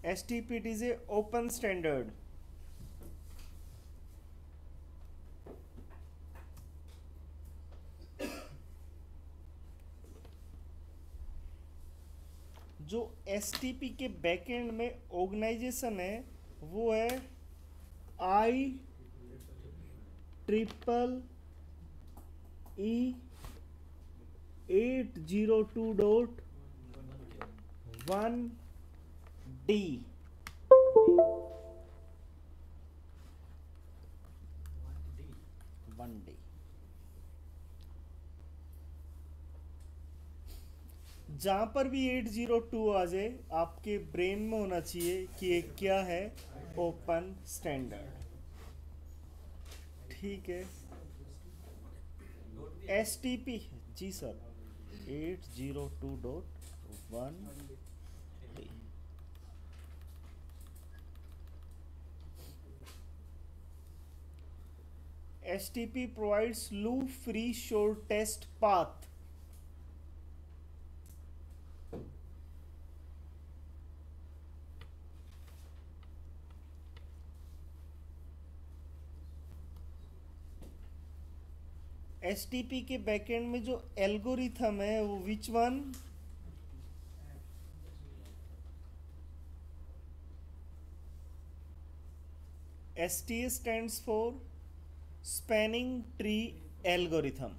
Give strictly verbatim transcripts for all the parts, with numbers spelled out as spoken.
S T P it is a open standard. जो S T P के backend में organisation है वो है I triple E eight zero two dot one D. One D जहां पर भी एट जीरो टू आ जाए आपके ब्रेन में होना चाहिए कि ये क्या है, ओपन स्टैंडर्ड। ठीक है। एस टी पी जी sir eight zero two dot one D. S T P provides loop free shortest path. S T P के बैकएंड में जो एल्गोरिथम है वो which one? S T A stands for spanning tree algorithm.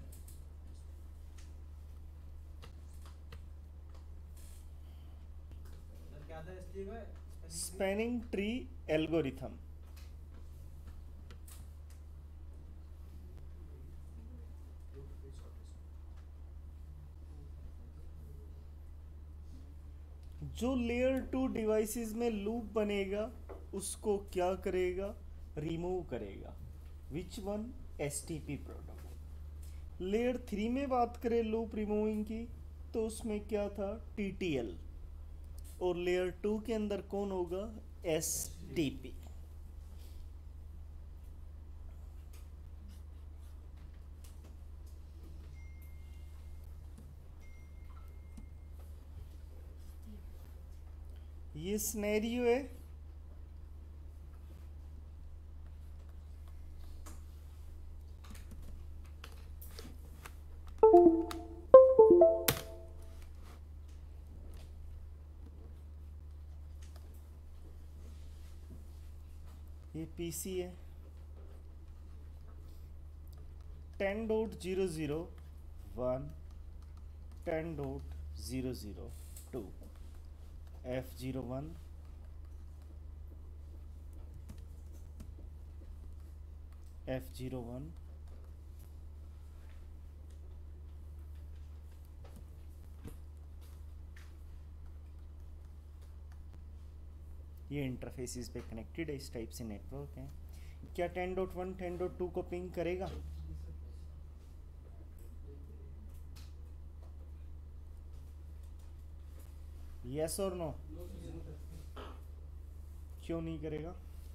Spanning tree algorithm जो layer two devices में loop बनेगा उसको क्या करेगा, रिमूव करेगा। Which one? S T P protocol. Layer three में बात करें लूप रिमूविंग की तो उसमें क्या था, टी टी एल। और लेयर टू के अंदर कौन होगा, एस टी पी। ये सिनेरियो है। ये पीसी है। Ten dot zero zero one, ten dot zero zero two, F zero one, F zero one, ये इंटरफेसेस पे कनेक्टेड है, इस टाइप से नेटवर्क है। क्या ten dot one ten dot two को पिंग करेगा? यस और नो? क्यों नहीं करेगा?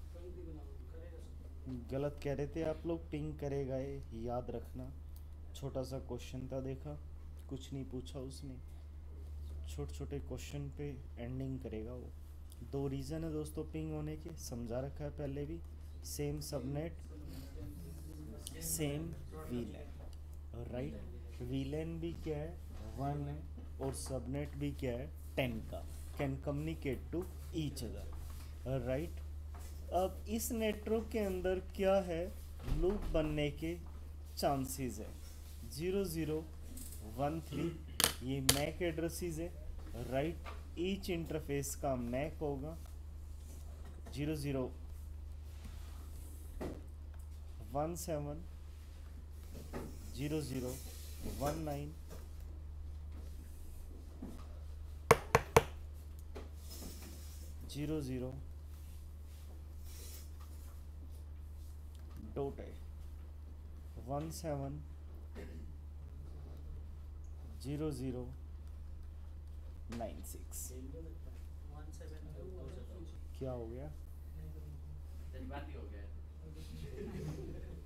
गलत कह रहे थे आप लोग, पिंग करेगा ये, याद रखना। छोटा सा क्वेश्चन था, देखा कुछ नहीं पूछा उसने, छोटे छोटे क्वेश्चन पे एंडिंग करेगा वो। दो रीज़न है दोस्तों पिंग होने के, समझा रखा है पहले भी। Same subnet, same VLAN, right. VLAN भी क्या है, वन है, और सबनेट भी क्या है, टेन का। Can communicate to each other, right. अब इस नेटवर्क के अंदर क्या है, लूप बनने के चांसेस है। ज़ीरो ज़ीरो वन थ्री ये मैक एड्रेसेस है, राइट। ईच इंटरफेस का मैक होगा zero zero one seven zero zero one nine zero zero dot है one seven zero zero nine six. क्या हो गया?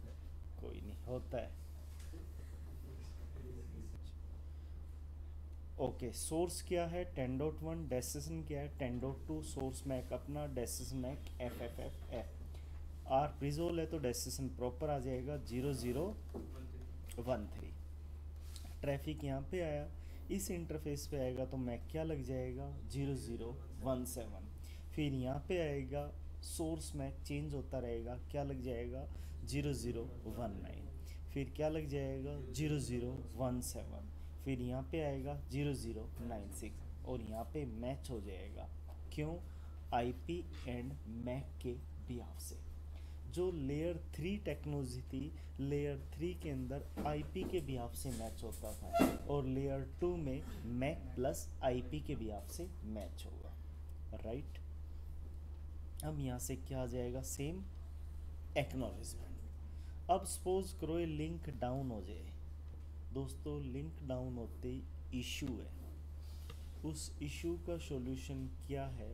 कोई नहीं, होता है। ओके, सोर्स क्या है टेन डॉट वन, डेस्टिनेशन क्या है ten dot two, source MAC अपना, destination MAC F F F F. ARP resolve है तो डेस्टिनेशन प्रॉपर आ जाएगा zero zero one three. Traffic यहाँ पे आया, इस इंटरफेस पे आएगा तो मैक क्या लग जाएगा जीरो जीरो वन सेवन। फिर यहाँ पे आएगा सोर्स मैक चेंज होता रहेगा, क्या लग जाएगा जीरो जीरो वन नाइन। फिर क्या लग जाएगा जीरो जीरो वन सेवन। फिर यहाँ पे आएगा जीरो जीरो नाइन सिक्स और यहाँ पे मैच हो जाएगा। क्यों? आईपी एंड मैक के बिहाफ से। जो लेयर थ्री टेक्नोलॉजी थी, लेयर थ्री के अंदर आईपी के बिहाफ से मैच होता था और लेयर टू में मैक प्लस आईपी के बिहाफ से मैच होगा, राइट। अब यहाँ से क्या आ जाएगा, सेम एक्नॉलेजमेंट। अब सपोज करो ये लिंक डाउन हो जाए। दोस्तों लिंक डाउन होते ही इशू है, उस इशू का सॉल्यूशन क्या है,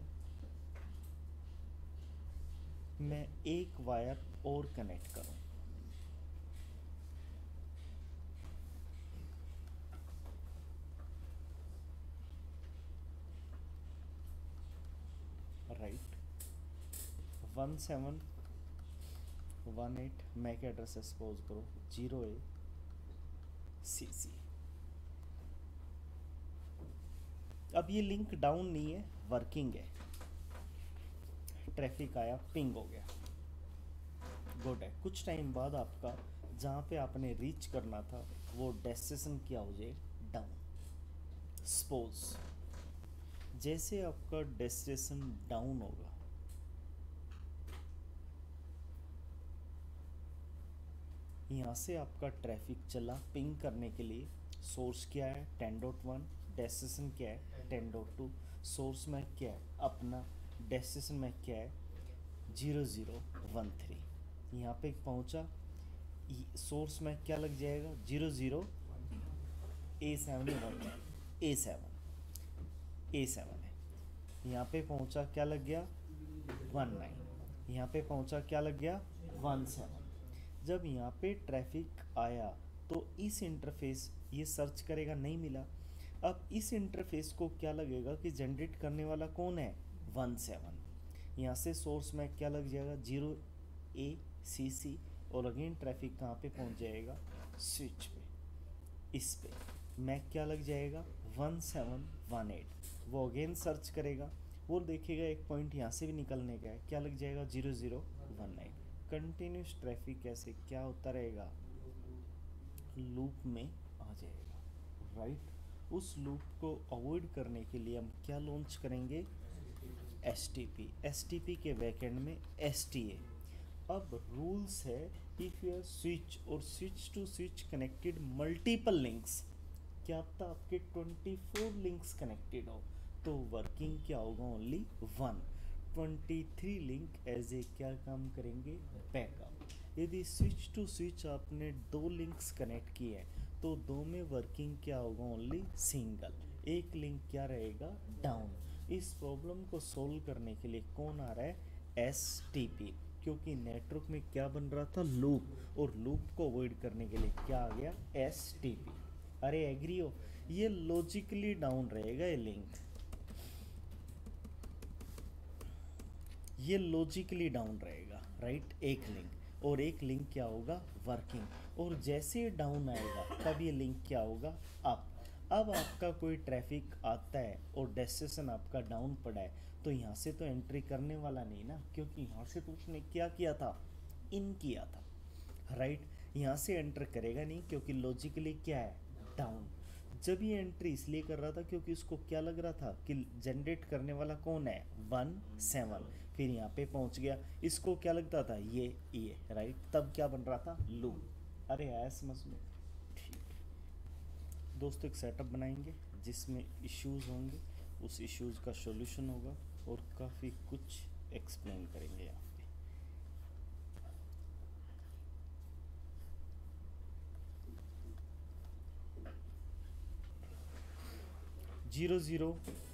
मैं एक वायर और कनेक्ट करूं। Right, one seven one eight MAC address suppose करो जीरो ए सी सी। अब ये लिंक डाउन नहीं है, वर्किंग है। ट्रैफिक आया, पिंग हो गया, गुड है। कुछ टाइम बाद आपका जहाँ पे आपने रीच करना था वो डेस्टिनेशन क्या हो जाए, डाउन। सपोज जैसे आपका डेस्टिनेशन डाउन होगा, यहाँ से आपका ट्रैफिक चला पिंग करने के लिए। सोर्स क्या है टेन डॉट वन, डेस्टिनेशन क्या है टेन डॉट टू, सोर्स में क्या है अपना, डेस्टिनेशन में क्या है जीरो ज़ीरो वन थ्री। यहाँ पे पहुँचा, सोर्स में क्या लग जाएगा zero zero A seven one A seven A seven है। यहाँ पे पहुँचा क्या लग गया वन नाइन। यहाँ पे पहुँचा क्या लग गया वन सेवन। जब यहाँ पे ट्रैफिक आया तो इस इंटरफेस ये सर्च करेगा, नहीं मिला। अब इस इंटरफेस को क्या लगेगा कि जनरेट करने वाला कौन है वन सेवन। यहाँ से सोर्स में क्या लग जाएगा जीरो ए सी सी और अगेन ट्रैफिक कहाँ पे पहुँच जाएगा स्विच पे, इस पे मैक क्या लग जाएगा वन सेवन वन एट। वो अगेन सर्च करेगा, वो देखेगा एक पॉइंट यहाँ से भी निकलने का है, क्या लग जाएगा zero zero one nine. Continuous traffic ऐसे क्या होता रहेगा, लूप में आ जाएगा, राइट। उस लूप को अवॉइड करने के लिए हम क्या लॉन्च करेंगे, S T P. S T P के बैकएंड में एस टी ए। अब रूल्स है, इफ यू स्विच और switch to switch connected multiple links, क्या पता आपके ट्वेंटी फोर लिंक्स कनेक्टेड हो तो वर्किंग क्या होगा only one. Twenty three link as a क्या काम करेंगे, बैकअप। यदि स्विच टू स्विच आपने दो लिंक्स कनेक्ट किए हैं तो दो में वर्किंग क्या होगा ओनली सिंगल, एक लिंक क्या रहेगा डाउन। इस प्रॉब्लम को सोल्व करने के लिए कौन आ रहा है, एस टी पी, क्योंकि नेटवर्क में क्या बन रहा था लूप, और लूप को अवॉइड करने के लिए क्या आ गया एस टी पी। अरे एग्री हो, ये लॉजिकली डाउन रहेगा ये लिंक, ये लॉजिकली डाउन रहेगा, राइट। एक लिंक और एक लिंक क्या होगा वर्किंग, और जैसे ही डाउन आएगा तब ये लिंक क्या होगा अप। अब आपका कोई ट्रैफिक आता है और डेस्टिनेशन आपका डाउन पड़ा है तो यहाँ से तो एंट्री करने वाला नहीं ना, क्योंकि यहाँ से तो उसने क्या किया था, इन किया था, राइट। यहाँ से एंटर करेगा नहीं क्योंकि लॉजिकली क्या है डाउन। जब ये एंट्री इसलिए कर रहा था क्योंकि उसको क्या लग रहा था कि जनरेट करने वाला कौन है वन सेवन। फिर यहाँ पे पहुँच गया, इसको क्या लगता था ये ये राइट, तब क्या बन रहा था लूप। अरे आया समझ में, ठीक। दोस्तों एक सेटअप बनाएंगे जिसमें इश्यूज होंगे, उस इश्यूज का सॉल्यूशन होगा और काफ़ी कुछ एक्सप्लेन करेंगे यहाँ पे। Zero zero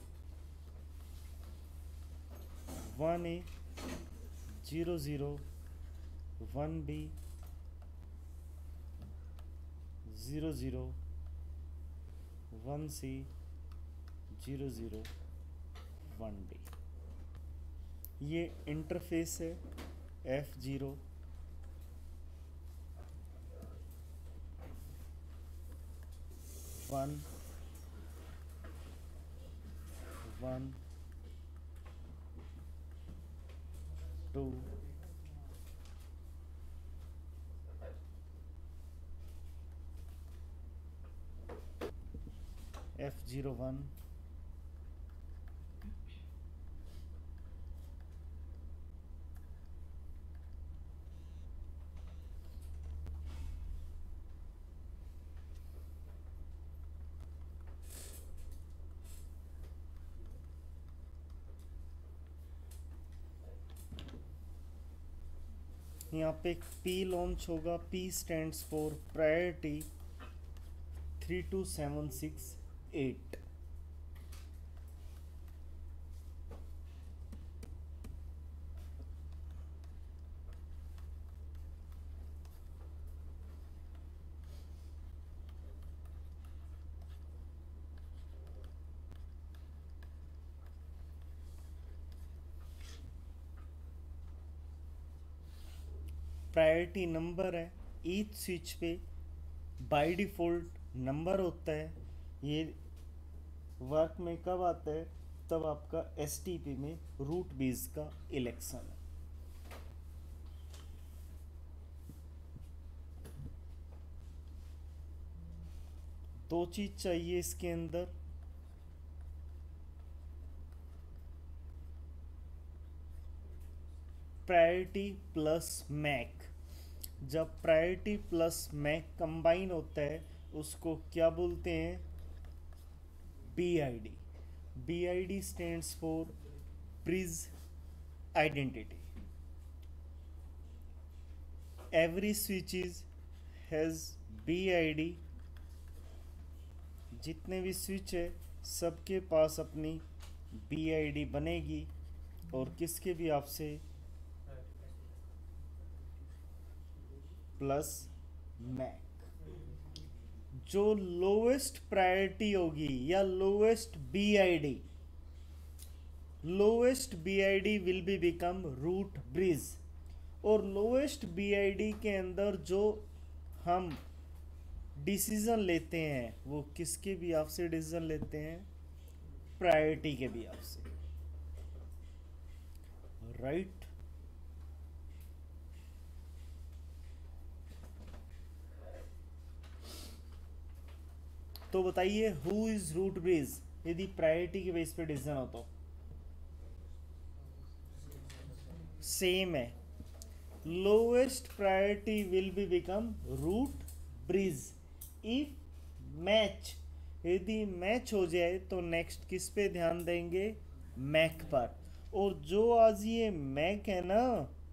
one A, zero zero one B, zero zero one C, zero zero one D. ये इंटरफेस है F zero one one two F zero one यहाँ पे एक P लॉन्च होगा। P stands for priority three two seven six eight. Priority number है, each switch पे by default number होता है। ये वर्क में कब आता है? तब आपका एस टी पी में रूट बेस का इलेक्शन है। दो चीज चाहिए इसके अंदर, प्रायोरिटी प्लस मैक। जब प्रायोरिटी प्लस मैक कंबाइन होता है उसको क्या बोलते हैं? B I D. B I D stands for bridge identity. Every switch is has B I D. जितने भी स्विच है सबके पास अपनी बी आई डी बनेगी और किसके भी आपसे प्लस मैक। जो लोएस्ट प्रायोरिटी होगी या lowest B I D, lowest B I D will be become root bridge. और लोएस्ट बी आई डी के अंदर जो हम डिसीजन लेते हैं वो किसके भी आपसे डिसीजन लेते हैं? प्रायोरिटी के भी आपसे, राइट। तो बताइए हु इज रूट ब्रिज यदि प्रायोरिटी के बेस पे डिसीजन हो तो? सेम है, lowest priority will be become root bridge if match. यदि मैच हो जाए तो नेक्स्ट किस पे ध्यान देंगे? मैक पर। और जो आज ये मैक है ना,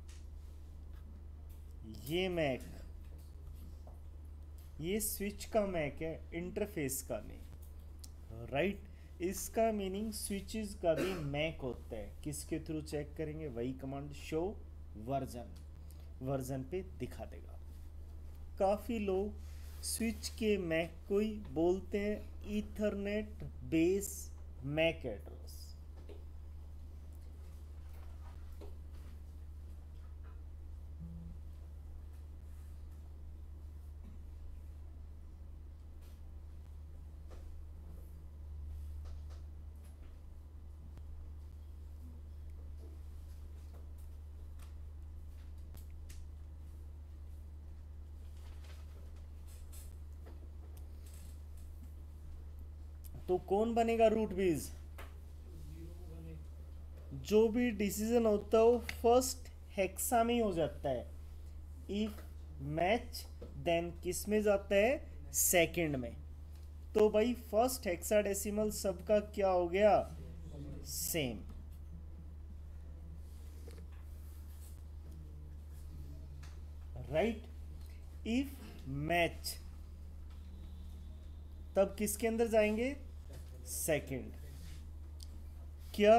ये मैक, ये स्विच का मैक है, इंटरफेस का नहीं, राइट। इसका मीनिंग स्विचेस का भी मैक होता है। किसके थ्रू चेक करेंगे? वही कमांड शो वर्जन, वर्जन पे दिखा देगा। काफ़ी लोग स्विच के मैक को ही बोलते हैं ईथरनेट बेस मैक एड्रेस। तो कौन बनेगा रूट बेस? जो भी डिसीजन होता है वो फर्स्ट हेक्सा में ही हो जाता है। इफ मैच देन किस में जाता है? सेकंड में। तो भाई फर्स्ट हेक्साडेसिमल सबका क्या हो गया? सेम। राइट। इफ मैच तब किसके अंदर जाएंगे? सेकंड। क्या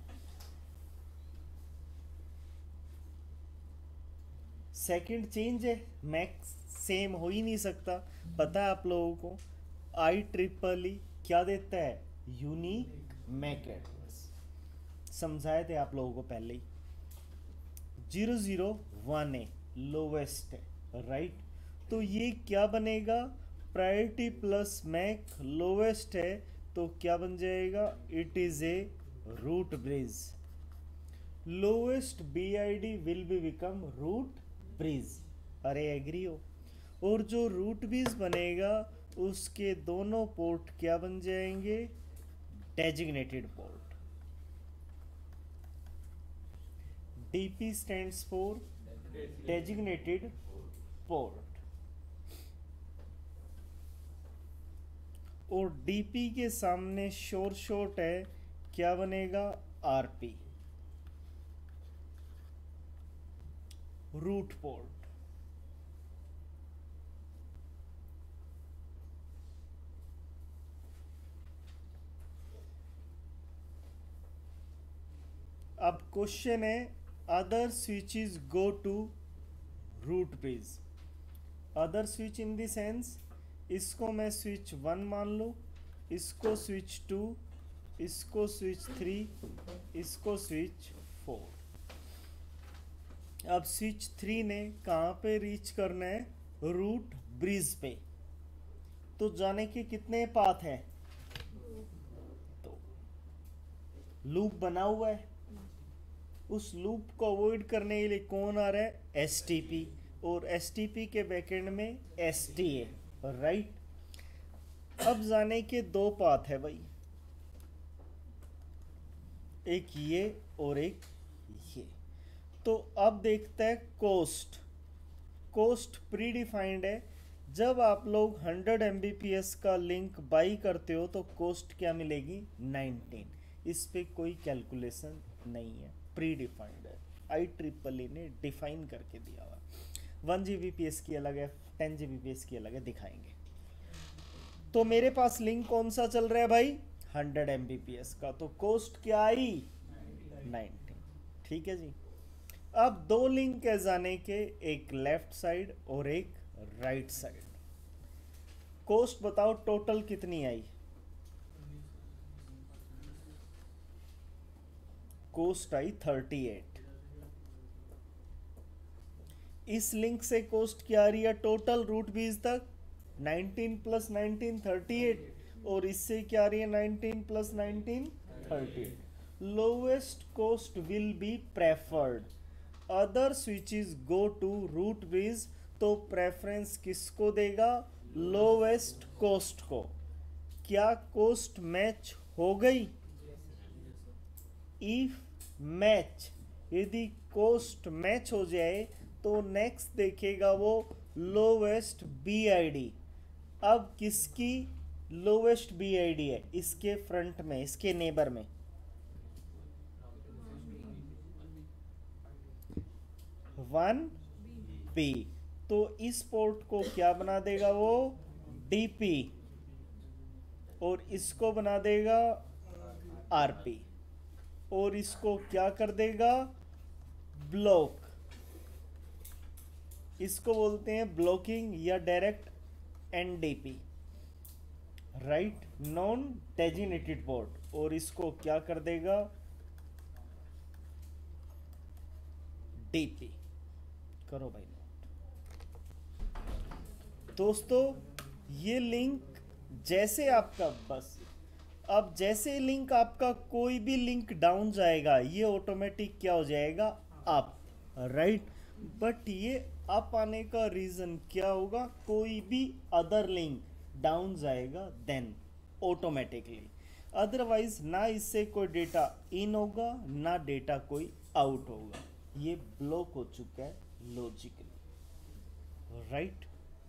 सेकंड चेंज है? मैक्स सेम हो ही नहीं सकता। पता है आप लोगों को आई ट्रिपल ई क्या देता है? यूनिक मैक एड्रेस समझाए थे आप लोगों को पहले ही। Zero zero one A lowest है, राइट। तो ये क्या बनेगा, प्रायोरिटी प्लस मैक लोवेस्ट है तो क्या बन जाएगा, it is a root bridge. Lowest B I D will be become root bridge. अरे एग्री हो। और जो रूट ब्रिज बनेगा उसके दोनों पोर्ट क्या बन जाएंगे, designated port. D P stands for designated port। और D P के सामने शोर शॉर्ट है, क्या बनेगा, R P, रूट पोर्ट। अब क्वेश्चन है, other switches go to root bridge. Other switch in the sense, इसको मैं स्विच वन मान लूँ, इसको स्विच टू, इसको स्विच थ्री, इसको स्विच फोर। अब स्विच थ्री ने कहाँ पे रीच करना है, रूट ब्रिज पे। तो जाने के कितने पाथ हैं, तो लूप बना हुआ है। उस लूप को अवॉइड करने के लिए कौन आ रहा है, एस टी पी, और एस टी पी के बैकएंड में एस टी ए, राइट। अब जाने के दो पाथ है भाई, एक ये और एक ये। तो अब देखते हैं कोस्ट। कोस्ट प्री डिफाइंड है। जब आप लोग hundred M B P S का लिंक बाई करते हो तो कोस्ट क्या मिलेगी, नाइनटीन। इस पे कोई कैलकुलेशन नहीं है, प्री डिफाइंड है, आई ट्रिपल ई ने डिफाइन करके दिया हुआ। One G B P S की अलग है, ten G B P S की अलग है, दिखाएंगे। तो मेरे पास लिंक कौन सा चल रहा है भाई, hundred M B P S का। तो कोस्ट क्या आई, नाइनटीन। ठीक है जी। अब दो लिंक है जाने के, एक लेफ्ट साइड और एक राइट साइड। कोस्ट बताओ टोटल कितनी आई, कोस्ट आई थर्टी एट। इस लिंक से कोस्ट क्या आ रही है, टोटल रूट बीस तक nineteen plus nineteen thirty eight, और इससे क्या आ रही है, nineteen plus nineteen thirty eight. Lowest cost will be preferred. Other switches go to root bridge, तो प्रेफरेंस किसको देगा, लोवेस्ट कोस्ट को। क्या कोस्ट मैच हो गई, इफ मैच, यदि कोस्ट मैच हो जाए तो नेक्स्ट देखेगा वो लोवेस्ट बी आई डी। अब किसकी लोवेस्ट बी आई डी है, इसके फ्रंट में, इसके नेबर में, वन पी। तो इस पोर्ट को क्या बना देगा वो, डी पी, और इसको बना देगा आर पी, और इसको क्या कर देगा, ब्लॉक। इसको बोलते हैं ब्लॉकिंग या direct N D P, right, non designated port. और इसको क्या कर देगा, डीपी। करो भाई नोट। दोस्तों ये लिंक जैसे आपका, बस अब जैसे लिंक आपका कोई भी लिंक डाउन जाएगा ये ऑटोमेटिक क्या हो जाएगा, अप, राइट। बट ये अप आने का रीजन क्या होगा, कोई भी अदर लिंक डाउन जाएगा देन ऑटोमेटिकली। अदरवाइज ना इससे कोई डेटा इन होगा ना डेटा कोई आउट होगा, ये ब्लॉक हो चुका है लॉजिकली, राइट।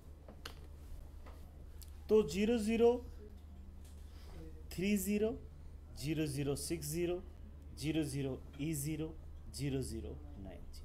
तो zero zero three zero, zero zero six zero, zero zero E zero, zero zero nine zero.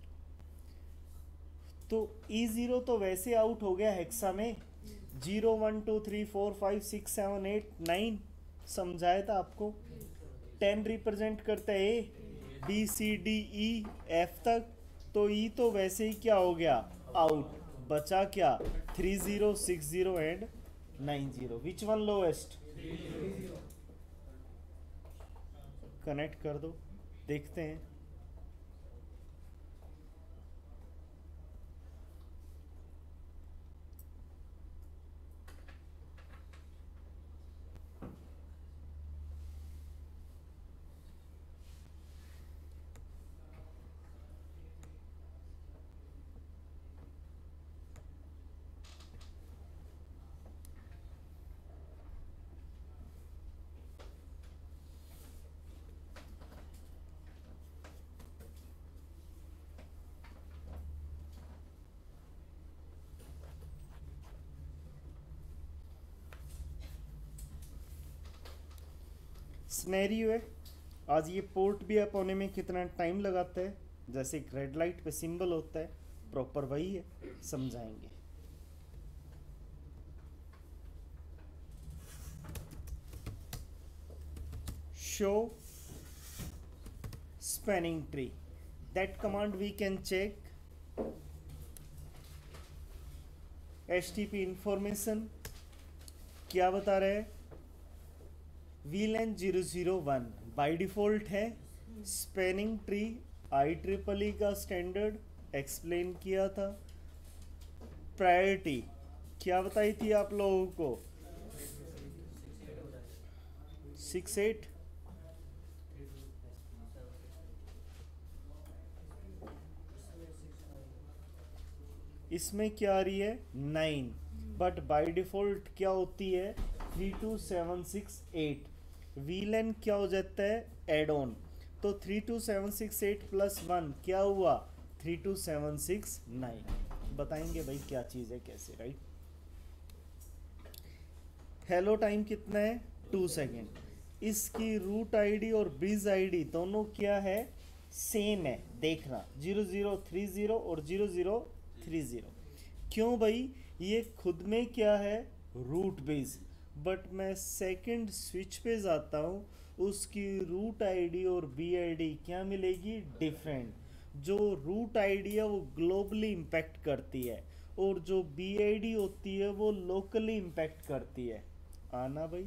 तो ई जीरो तो वैसे आउट हो गया हेक्सा में, zero one two three four five six seven eight nine समझाया था आपको। टेन रिप्रेजेंट करता है A B C D E F तक, तो ई तो वैसे ही क्या हो गया, आउट। बचा क्या, three zero six zero and nine zero. Which one lowest, connect कर दो, देखते हैं। स्नैरियो है, आज ये पोर्ट भी अप होने में कितना टाइम लगाता है, जैसे एक रेड लाइट पे सिंबल होता है, प्रॉपर वही है, समझाएंगे। Show spanning tree, that command we can check H T P information. क्या बता रहे हैं, VLAN zero zero one by default है, spanning tree I triple E का स्टैंडर्ड एक्सप्लेन किया था। प्रायोरिटी क्या बताई थी आप लोगों को, सिक्स एट, इसमें क्या आ रही है नाइन, बट बाय डिफॉल्ट क्या होती है three two seven six eight. VLAN क्या हो जाता है एड ऑन, तो three two seven six eight plus one क्या हुआ three two seven six nine. बताएंगे भाई क्या चीज़ है कैसे, राइट। हेलो टाइम कितना है टू सेकेंड। इसकी रूट आईडी और ब्रिज आईडी दोनों क्या है सेम है, देखना जीरो जीरो थ्री जीरो और जीरो जीरो थ्री जीरो। क्यों भाई, ये खुद में क्या है रूट बेस, बट मैं सेकंड स्विच पे जाता हूँ, उसकी रूट आईडी और बी आईडी क्या मिलेगी डिफरेंट। जो रूट आईडी है वो ग्लोबली इम्पैक्ट करती है और जो बी आईडी होती है वो लोकली इम्पैक्ट करती है। आना भाई,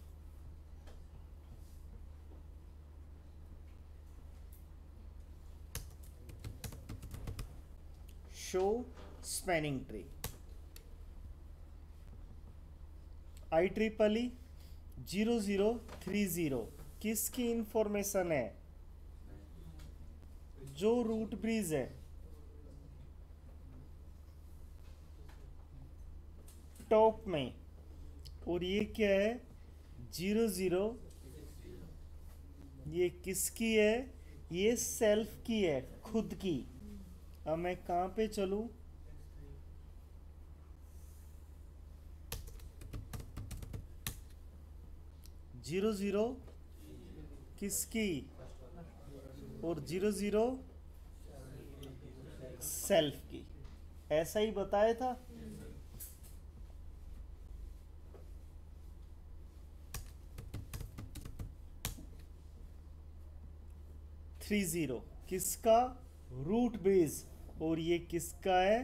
show spanning tree I triple E zero zero three zero किसकी इंफॉर्मेशन है, जो रूट ब्रिज है टॉप में, और ये क्या है जीरो जीरो, ये किसकी है, ये सेल्फ की है खुद की। अब मैं कहां पे चलूं, जीरो जीरो किसकी और जीरो जीरो सेल्फ की, ऐसा ही बताया था। थ्री जीरो किसका रूट बेस और ये किसका है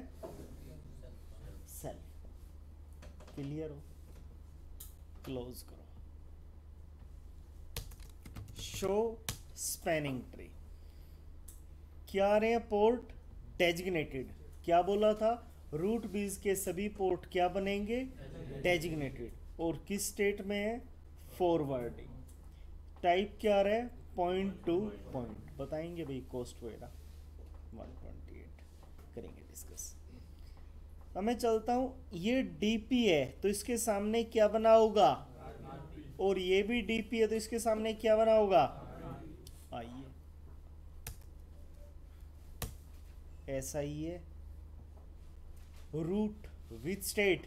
सेल्फ। क्लियर हो, क्लोज करो। शो स्पैनिंग ट्री क्या आ रहे हैं पोर्ट डेजिग्नेटेड, क्या बोला था रूट बीज के सभी पोर्ट क्या बनेंगे डेजिग्नेटेड, और किस स्टेट में है फॉरवर्डिंग। टाइप क्या आ रहा है पॉइंट टू पॉइंट, बताएंगे भाई कोस्ट वगैरह वन ट्वेंटी एट करेंगे डिस्कस। अब मैं चलता हूं, ये डीपी है तो इसके सामने क्या बना होगा, और ये भी डीपी है तो इसके सामने क्या बना होगा, आइए ऐसा ही है रूट विथ स्टेट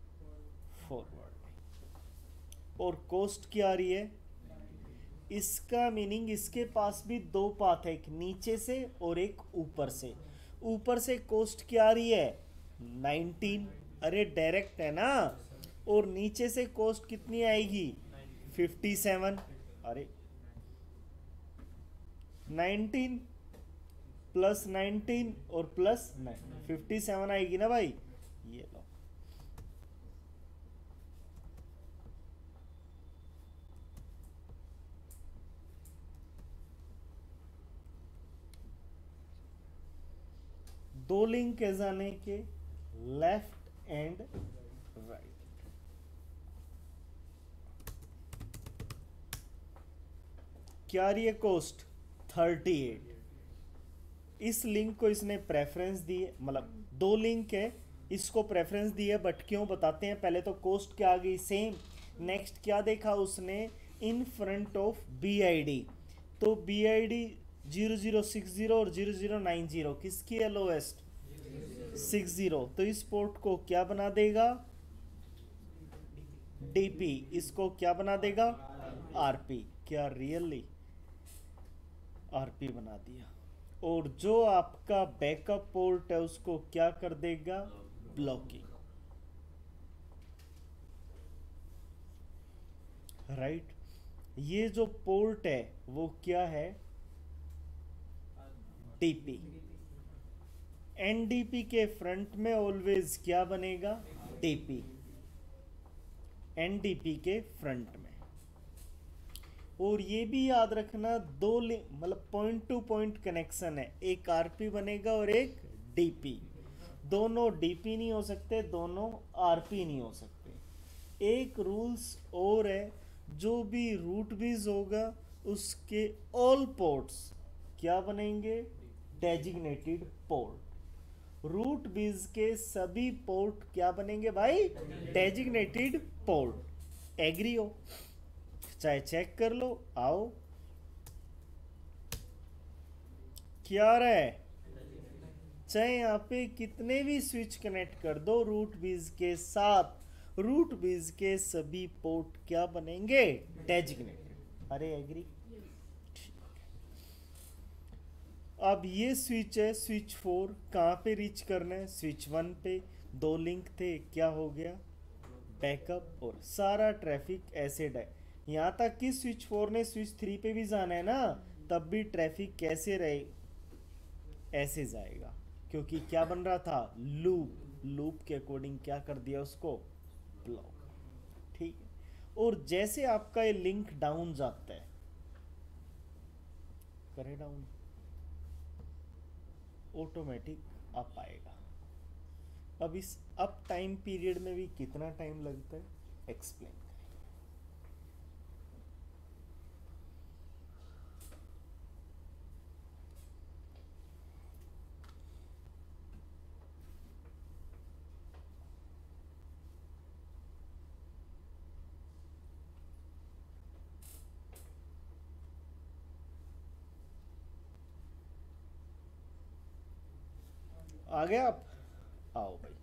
फॉरवर्ड, और कोस्ट क्या आ रही है, इसका मीनिंग इसके पास भी दो पाथ है, एक नीचे से और एक ऊपर से। ऊपर से कोस्ट क्या आ रही है नाइनटीन, अरे डायरेक्ट है ना, और नीचे से कोस्ट कितनी आएगी फिफ्टी सेवन, अरे नाइनटीन प्लस नाइनटीन और प्लस नाइन फिफ्टी सेवन आएगी ना भाई। ये लो दो लिंक है जाने के, लेफ्ट एंड राइट। क्या रही है कॉस्ट? Thirty eight. इस लिंक को इसने प्रेफरेंस दी है, मतलब दो लिंक है, इसको प्रेफरेंस दी है, बट क्यों बताते हैं। पहले तो कॉस्ट क्या आ गई? सेम। नेक्स्ट क्या देखा उसने? In front of B I D. तो B I D zero zero six zero और जीरो जीरो नाइन जीरो किसकी है लोएस्ट? Six zero. तो इस पोर्ट को क्या बना देगा? डीपी। इसको क्या बना देगा? आरपी। क्या रियली? आरपी बना दिया। और जो आपका बैकअप पोर्ट है उसको क्या कर देगा? ब्लॉकिंग। राइट। ये जो पोर्ट है वो क्या है? डीपी। एनडीपी के फ्रंट में ऑलवेज क्या बनेगा? डीपी। एनडीपी के फ्रंट में। और ये भी याद रखना, दो मतलब पॉइंट टू पॉइंट कनेक्शन है, एक आरपी बनेगा और एक डीपी। दोनों डीपी नहीं हो सकते, दोनों आरपी नहीं हो सकते। एक रूल्स और है, जो भी रूट बीज होगा उसके ऑल पोर्ट्स क्या बनेंगे? Designated port. रूट बीज के सभी पोर्ट क्या बनेंगे भाई? Designated port. एग्री हो? चाहे चेक कर लो। आओ, क्या रहा है? चाहे यहाँ पे कितने भी स्विच कनेक्ट कर दो रूट बीज के साथ, रूट बीज के सभी पोर्ट क्या बनेंगे? डेजिग्नेटेड। अरे एग्री? अब ये स्विच है, स्विच फोर, कहाँ पे रीच करना है? स्विच वन पे। दो लिंक थे, क्या हो गया? बैकअप। और सारा ट्रैफिक एसिड है। यहाँ तक कि स्विच फोर ने स्विच थ्री पे भी जाना है ना, तब भी ट्रैफिक कैसे रहे? ऐसे जाएगा, क्योंकि क्या बन रहा था? लूप। लूप के अकॉर्डिंग क्या कर दिया उसको? ब्लॉक। ठीक है। और जैसे आपका ये लिंक डाउन जाता है, करे डाउन, ऑटोमेटिक अप आएगा। अब इस अप टाइम पीरियड में भी कितना टाइम लगता है? एक्सप्लेन करें। आ गया आप? आओ भाई।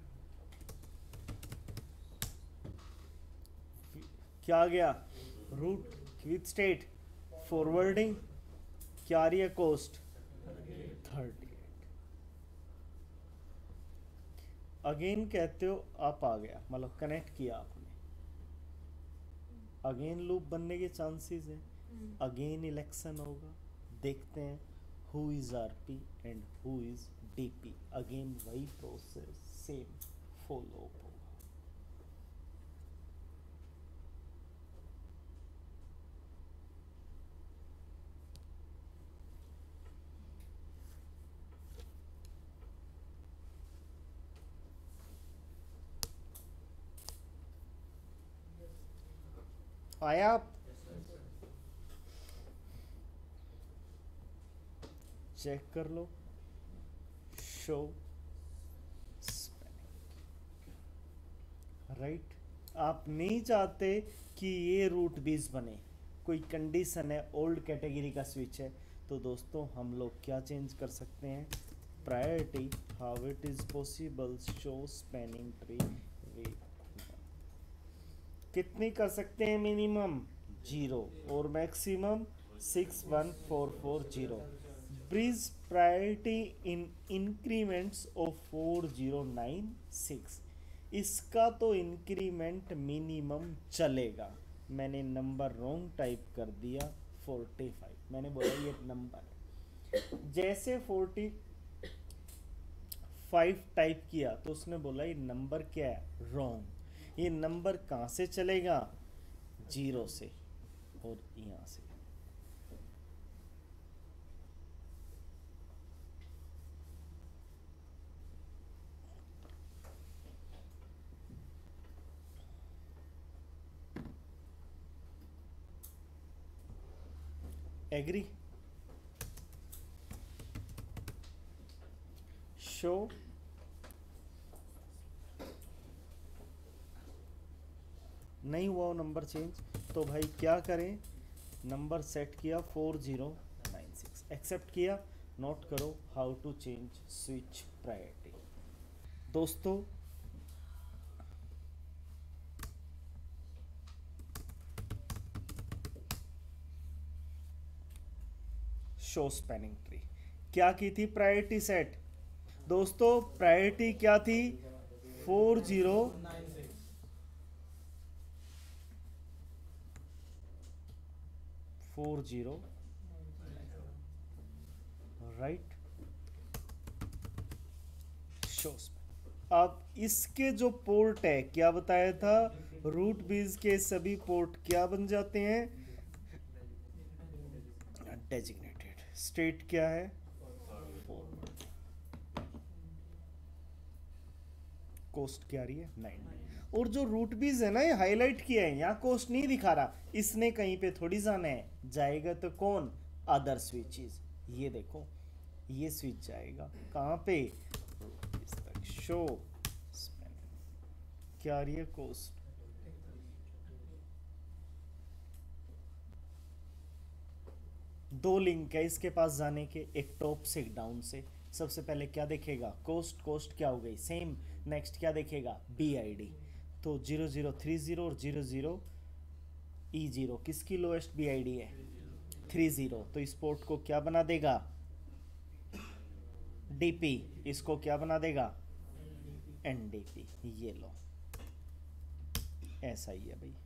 क्या आ गया? Root with state forwarding. क्या आ रही है कॉस्ट? Thirty eight. अगेन कहते हो आप आ गया, मतलब कनेक्ट किया आपने, अगेन लूप बनने के चांसेस है। अगेन इलेक्शन होगा, देखते हैं who is RP and who is DP. Again वही प्रोसेस सेम फॉलो होगा। आया आप? चेक कर लो। Show right. आप नहीं चाहते कि ये रूट बीस बने, कोई कंडीशन है, ओल्ड कैटेगरी का स्विच है, तो दोस्तों हम लोग क्या चेंज कर सकते हैं? Priority how it is possible show spanning tree with कितनी कर सकते हैं? मिनिमम जीरो और maximum six one four four zero. Bridge priority in increments of four zero nine six. इसका तो इंक्रीमेंट मिनिमम चलेगा। मैंने नंबर रॉन्ग टाइप कर दिया, फोर्टी फाइव। मैंने बोला ये नंबर है। जैसे फोर्टी फाइव टाइप किया तो उसने बोला ये नंबर क्या है? रॉन्ग। ये नंबर कहाँ से चलेगा? जीरो से और यहाँ से। एग्री। शो नहीं हुआ वो नंबर चेंज, तो भाई क्या करें, नंबर सेट किया four zero nine six, accept किया, नोट करो how to change switch priority. दोस्तों शो स्पैनिंग ट्री क्या की थी, प्रायोरिटी सेट। दोस्तों प्रायोरिटी क्या थी, four zero four zero right. Show अब इसके जो पोर्ट है क्या बताया था, रूट बीज के सभी पोर्ट क्या बन जाते हैं, डेजिग्नेटेड। स्टेट क्या है, फॉरवर्ड। कोस्ट क्या आ रही है, नाइन। और जो रूट बीज है ना, ये हाईलाइट किया है, यहाँ कोस्ट नहीं दिखा रहा, इसने कहीं पे थोड़ी जाना है, जाएगा तो कौन, अदर स्विचेस। ये देखो ये स्विच जाएगा कहाँ पे, इस तक। शो क्या आ रही है, कोस्ट। दो लिंक है इसके पास जाने के, एक टॉप से एक डाउन से। सबसे पहले क्या देखेगा, कोस्ट, कोस्ट क्या हो गई सेम। नेक्स्ट क्या देखेगा, बी आई डी। तो जीरो जीरो थ्री जीरो और जीरो जीरो ई जीरो किसकी लोएस्ट बी आई डी है, थ्री जीरो। तो इस पोर्ट को क्या बना देगा, डीपी। इसको क्या बना देगा, एनडीपी। ये लो ऐसा ही है भाई।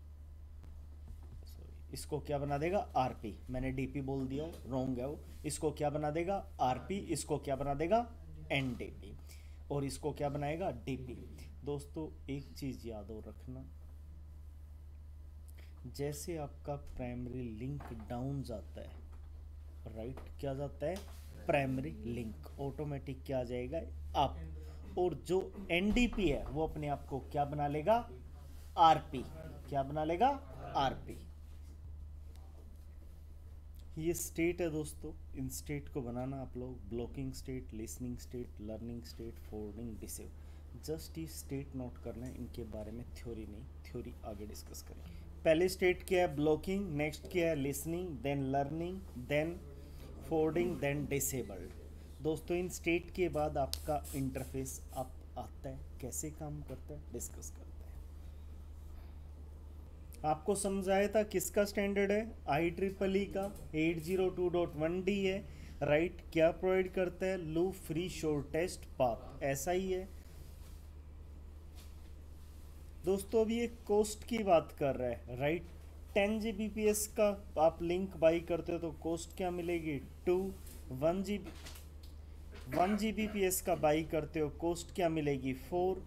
इसको क्या बना देगा, आरपी। मैंने डीपी बोल दिया, रॉन्ग है वो। इसको क्या बना देगा, आरपी। इसको क्या बना देगा, एनडीपी। और इसको क्या बनाएगा, डीपी। दोस्तों एक चीज याद हो रखना, जैसे आपका प्राइमरी लिंक डाउन जाता है, राइट, क्या जाता है, प्राइमरी लिंक ऑटोमेटिक क्या आ जाएगा, अप। और जो एनडीपी है वो अपने आप को क्या बना लेगा, आरपी। क्या बना लेगा, आरपी। ये स्टेट है दोस्तों, इन स्टेट को बनाना आप लोग, blocking state, listening state, learning state, forwarding, disable. Just ये स्टेट नोट करना है, इनके बारे में थ्योरी नहीं, थ्योरी आगे डिस्कस करेंगे। पहले स्टेट क्या है, ब्लॉकिंग। नेक्स्ट क्या है, listening, then learning, then forwarding, then disabled. दोस्तों इन स्टेट के बाद आपका इंटरफेस आप आता है, कैसे काम करता है डिस्कस करते हैं। आपको समझाया था किसका स्टैंडर्ड है, आई ट्रिपल ई का eight zero two dot one D है, राइट। क्या प्रोवाइड करता है, लूप फ्री शॉर्टेस्ट पाथ, ऐसा ही है दोस्तों। अभी ये कोस्ट की बात कर रहा है, right. Ten G B P S का आप लिंक बाई करते हो तो कोस्ट क्या मिलेगी, two. One G one G B P S का बाई करते हो, कोस्ट क्या मिलेगी, four.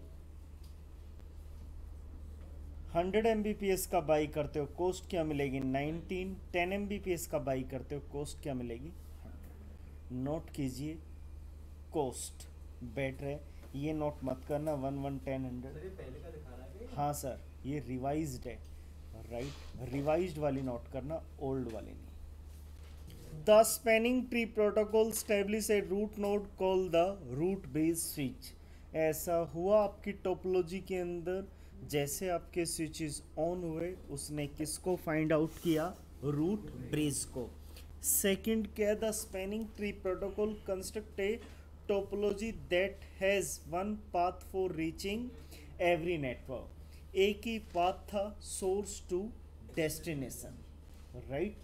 Hundred M B P S का बाई करते हो, कोस्ट क्या मिलेगी, nineteen. Ten M B P S का बाई करते हो, कोस्ट क्या मिलेगी, हंड्रेड। नोट कीजिए, कोस्ट बेटर है, ये नोट मत करना वन वन टेन हंड्रेड। हाँ सर, ये रिवाइज्ड है, राइट। रिवाइज्ड वाली नोट करना, ओल्ड वाली नहीं। The spanning tree protocol establish a root node call the root based switch. ऐसा हुआ आपकी टोपोलॉजी के अंदर, जैसे आपके स्विचेस ऑन हुए, उसने किसको फाइंड आउट किया, रूट ब्रिज को। सेकंड क्या, the spanning tree protocol construct a topology that has one path for reaching every network. एक ही पाथ था, source to destination, right.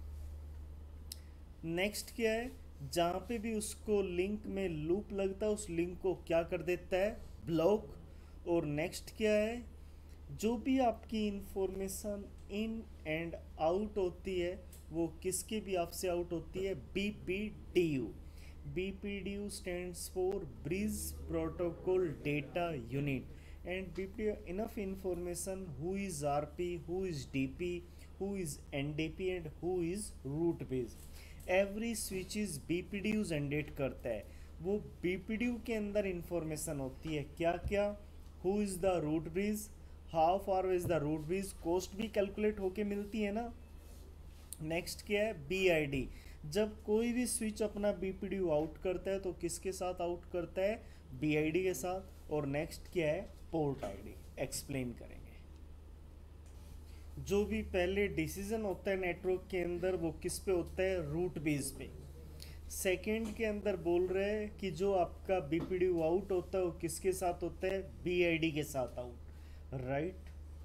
Next क्या है, जहां पे भी उसको लिंक में लूप लगता है, उस लिंक को क्या कर देता है, ब्लॉक। और नेक्स्ट क्या है, जो भी आपकी इंफॉर्मेशन इन एंड आउट होती है, वो किसके भी आपसे आउट होती है, B P D U. B P D U stands for bridge protocol data unit. And B P D U enough information who is R P, who is D P, who is N D P and who is root base. Every switch is B P D U generate करता है, वो B P D U के अंदर information होती है, क्या क्या, who is the root bridge, how far is the root bridge, cost भी कैलकुलेट होके मिलती है ना, नेक्स्ट क्या है बी आई डी। जब कोई भी स्विच अपना B P D U out करता है तो किसके साथ आउट करता है, बी आई डी के साथ। और नेक्स्ट क्या है पोर्ट आई डी, एक्सप्लेन करेंगे। जो भी पहले डिसीजन होता है नेटवर्क के अंदर वो किस पे होता है, रूट बेस पे। सेकंड के अंदर बोल रहे हैं कि जो आपका B P D U out होता है वो किसके साथ होता है, बी आई डी के साथ आउट, राइट।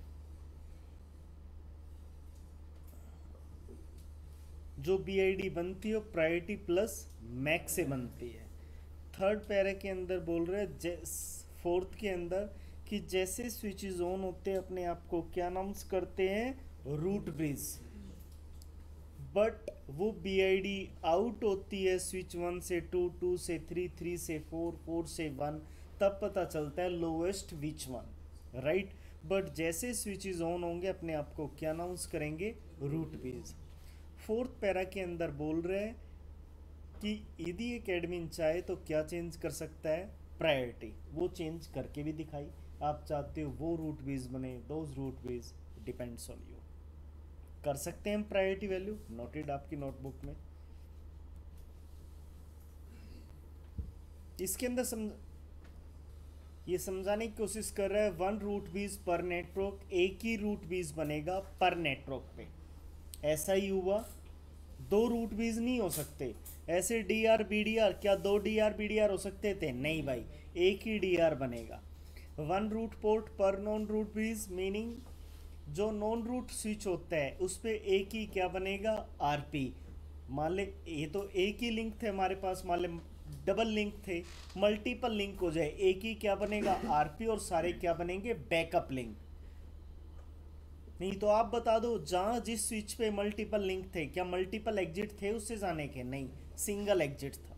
जो बी आई डी बनती है वो प्रायोरिटी प्लस मैक से बनती है। थर्ड पैरा के अंदर बोल रहे हैं, फोर्थ के अंदर कि जैसे स्विचेस ऑन होते हैं अपने आप को क्या अनाउंस करते हैं, रूट ब्रिज। बट वो बी आई डी आउट होती है स्विच वन से टू, टू से थ्री, थ्री से फोर, फोर से वन, तब पता चलता है lowest which one, right. But जैसे स्विचेस ऑन होंगे अपने आप को क्या अनाउंस करेंगे, रूट ब्रिज। फोर्थ पैरा के अंदर बोल रहे हैं कि यदि एक एडमिन चाहे तो क्या चेंज कर सकता है, प्रायोरिटी। वो चेंज करके भी दिखाई। आप चाहते हो वो रूट बेस बने, those root base depends on you. कर सकते हैं हम प्रायोरिटी वैल्यू, नोटेड आपकी नोटबुक में। इसके अंदर समझ ये समझाने की कोशिश कर रहा है वन रूट बेस पर नेटवर्क, एक ही रूट बेस बनेगा पर नेटवर्क पे। ऐसा ही हुआ, दो रूट बेस नहीं हो सकते। ऐसे D R B D R, क्या दो D R B D R हो सकते थे, नहीं भाई, एक ही डी आर बनेगा। वन रूट पोर्ट पर नॉन रूट बेस, मीनिंग जो नॉन रूट स्विच होता है उस पर एक ही क्या बनेगा, आर पी। मान ले ये तो एक ही लिंक थे हमारे पास, मान ले डबल लिंक थे, मल्टीपल लिंक हो जाए, एक ही क्या बनेगा, आर पी, और सारे क्या बनेंगे, बैकअप लिंक। नहीं तो आप बता दो, जहां जिस स्विच पे मल्टीपल लिंक थे, क्या मल्टीपल एग्जिट थे उससे जाने के, नहीं, सिंगल एग्जिट था।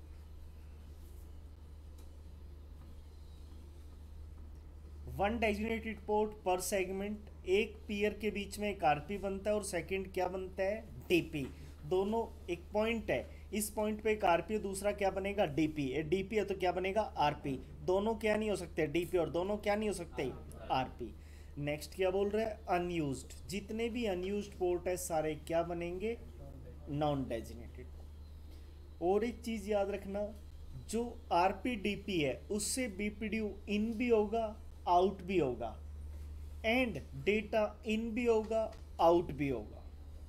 वन डेजिग्नेटेड पोर्ट पर सेगमेंट, एक पीयर के बीच में एक आरपी बनता है और सेकंड क्या बनता है, डीपी। दोनों एक पॉइंट है, इस पॉइंट पे एक आरपी, दूसरा क्या बनेगा, डीपी। ये डीपी है तो क्या बनेगा, आरपी। दोनों क्या नहीं हो सकते, डीपी, और दोनों क्या नहीं हो सकते, आरपी। नेक्स्ट क्या बोल रहे हैं, अनयूज्ड। जितने भी अनयूज्ड पोर्ट है सारे क्या बनेंगे, नॉन डेजिग्नेटेड। और एक चीज याद रखना, जो आरपी डीपी है उससे बीपीडीयू इन भी होगा, आउट भी होगा, एंड डेटा इन भी होगा, आउट भी होगा।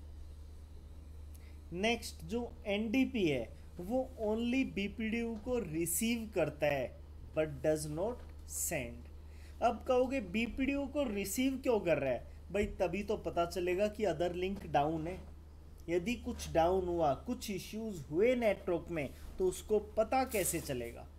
नेक्स्ट जो एनडीपी है वो ओनली बीपीडीयू को रिसीव करता है बट डज नॉट सेंड। अब कहोगे बीपीडीयू को रिसीव क्यों कर रहा है, भाई तभी तो पता चलेगा कि अदर लिंक डाउन है। यदि कुछ डाउन हुआ, कुछ इश्यूज हुए नेटवर्क में, तो उसको पता कैसे चलेगा,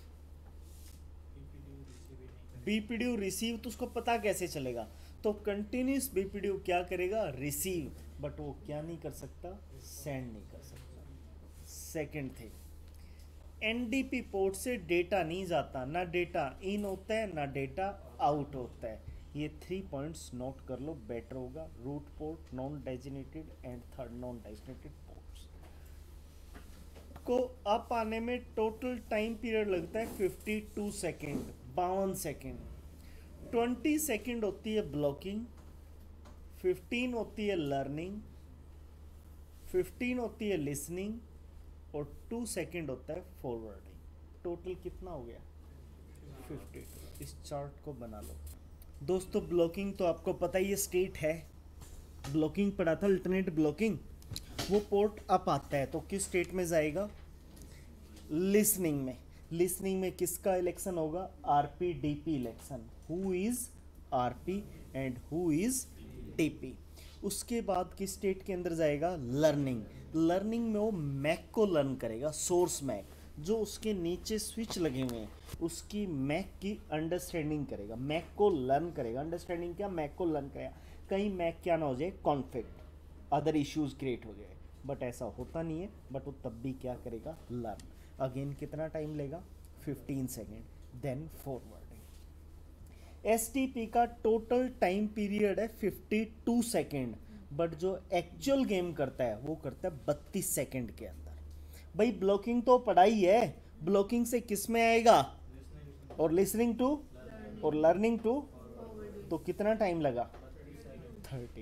बीपीडीयू रिसीव, तो उसको पता कैसे चलेगा। तो कंटिन्यूस बीपीडीयू क्या करेगा, रिसीव, बट वो क्या नहीं कर सकता, सेंड नहीं कर सकता। सेकंड थिंग, एनडीपी पोर्ट से डेटा नहीं जाता, ना डेटा इन होता है ना डेटा आउट होता है। ये थ्री पॉइंट्स नोट कर लो, बेटर होगा। Root port, non designated and third non designated ports को अप आने में टोटल टाइम पीरियड लगता है फिफ्टी टू सेकेंड, बावन सेकेंड। ट्वेंटी सेकेंड होती है ब्लॉकिंग, फिफ्टीन होती है लर्निंग, फिफ्टीन होती है लिसनिंग, और टू सेकेंड होता है फॉरवर्डिंग। टोटल कितना हो गया, फिफ्टी टू। इस चार्ट को बना लो दोस्तों। ब्लॉकिंग तो आपको पता ही है, स्टेट है, ब्लॉकिंग पढ़ा था, अल्टरनेट ब्लॉकिंग। वो पोर्ट अप आता है तो किस स्टेट में जाएगा, लिसनिंग में। लिसनिंग में किसका इलेक्शन होगा, RP DP election. Who is RP and who is DP. उसके बाद किस स्टेट के अंदर जाएगा, लर्निंग। लर्निंग में वो मैक को लर्न करेगा, सोर्स मैक, जो उसके नीचे स्विच लगे हुए हैं उसकी मैक की अंडरस्टैंडिंग करेगा, मैक को लर्न करेगा। अंडरस्टैंडिंग क्या, मैक को लर्न करेगा। कहीं मैक क्या ना हो जाए, कॉन्फ्लिक्ट, अदर इश्यूज क्रिएट हो जाए, बट ऐसा होता नहीं है। बट वो तब भी क्या करेगा, लर्न। अगेन कितना टाइम लेगा, fifteen second, then forwarding. STP का टोटल टाइम पीरियड है फिफ्टी टू सेकेंड, बट जो एक्चुअल गेम करता है वो करता है बत्तीस सेकेंड के अंदर। भाई ब्लॉकिंग तो पढ़ाई है, ब्लॉकिंग से किस में आएगा, और लिसनिंग टू और लर्निंग टू, तो कितना टाइम लगा, थर्टी।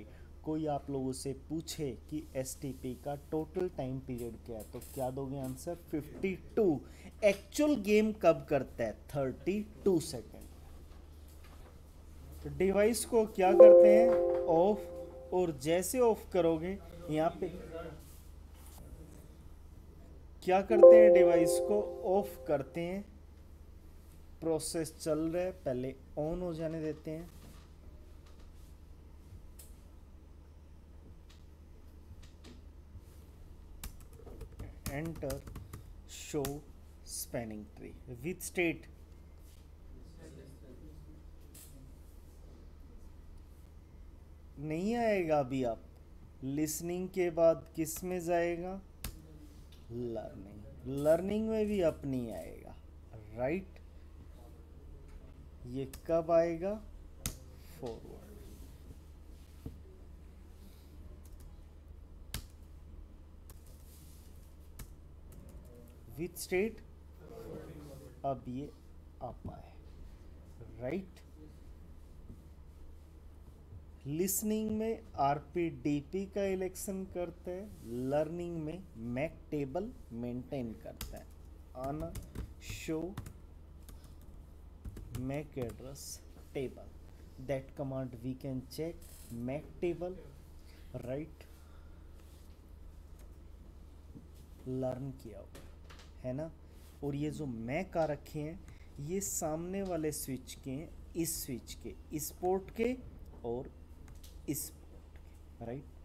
कोई आप लोगों से पूछे कि एस टी पी का टोटल टाइम पीरियड क्या है तो क्या दोगे answer? Fifty two. Actual game कब करता है? Thirty two second. तो डिवाइस को क्या करते हैं? ऑफ। और जैसे ऑफ करोगे यहाँ पे क्या करते हैं? डिवाइस को ऑफ करते हैं। प्रोसेस चल रहा है, पहले ऑन हो जाने देते हैं। Enter show spanning tree with state. नहीं आएगा अभी। आप लिसनिंग के बाद किस में जाएगा? लर्निंग। लर्निंग में भी अप नहीं आएगा, राइट। ये कब आएगा? फॉरवर्ड। विथ स्टेट अब ये अप आए, राइट। लिसनिंग में आरपीडीपी का इलेक्शन करता है, लर्निंग में मैक टेबल मेंटेन करता है। आना show MAC address table, that command we can check MAC table, right. Learn किया हुआ है ना। और ये जो मैक आ रखे हैं ये सामने वाले स्विच के हैं, इस स्विच के, इस पोर्ट के और इस पोर्ट के, राइट।